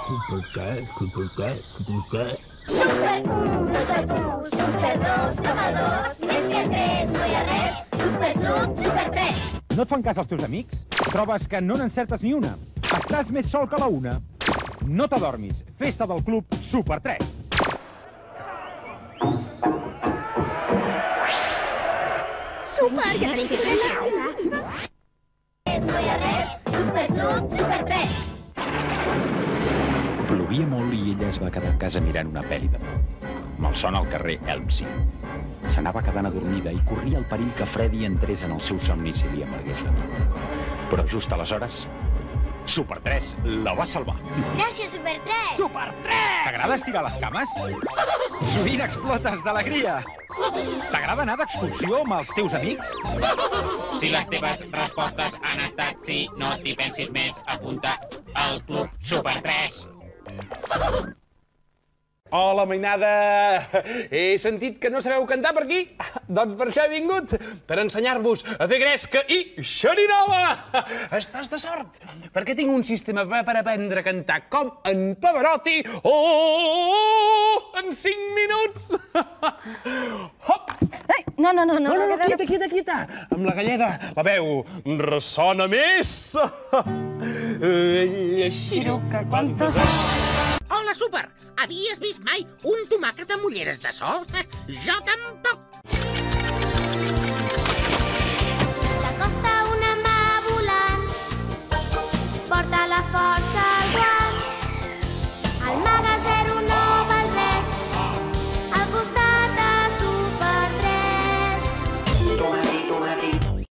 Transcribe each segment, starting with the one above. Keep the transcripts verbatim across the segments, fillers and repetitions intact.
Super què? Super què? Super què? Super u, no és per tu, super dos, toma dos, més que tres, no hi ha res, super club, super tres. No et fan cas els teus amics? Trobes que no n'encertes ni una? Estàs més sol que la una? No t'adormis, festa del club Super tres. Super, ja tenim que fer-la. No hi ha res, super club, super tres. Plovia molt i ella es va quedar a casa mirant una pel·li de por. Malson al carrer Elmsey. S'anava quedant adormida i corria el perill que Freddy entrés en el seu somni si li amargués la nit. Però just aleshores, Super tres la va salvar. Gràcies, Super tres. Super tres! T'agrada estirar les cames? Sovint explotes d'alegria. T'agrada anar d'excursió amb els teus amics? Si les teves respostes han estat sí, no t'hi pensis més, apunta al club Super tres. Hola, mainada! He sentit que no sabeu cantar per aquí? Doncs per això he vingut, per ensenyar-vos a fer gresca i xerinola! Estàs de sort, perquè tinc un sistema per aprendre a cantar com en Pavarotti oh, en cinc minuts! Hop! Ei, no, no, no, no. No, no, no, quieta, quieta, quieta! Amb la galleda, la veu ressona més! Així... Però que cantes... Hola, Super! Havies vist mai un tomàquet amb ulleres de sol? Jo tampoc! S'acosta una mà volant, porta la força al guant. El maga zero nou val res, al costat de Super tres. Tomati, tomati.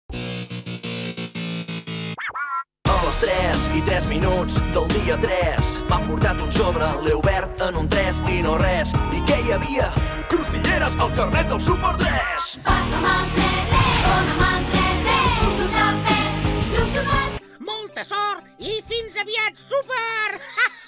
A les tres i tres minuts del dia tres m'han portat un sobre, l'he obert en un tres i no res. I què hi havia? Crostilleres al carnet del Super tres! Passa'm el tres, eh? Dona'm el tres, eh? Un super pes, i un super... Molta sort i fins aviat, Super! Ha!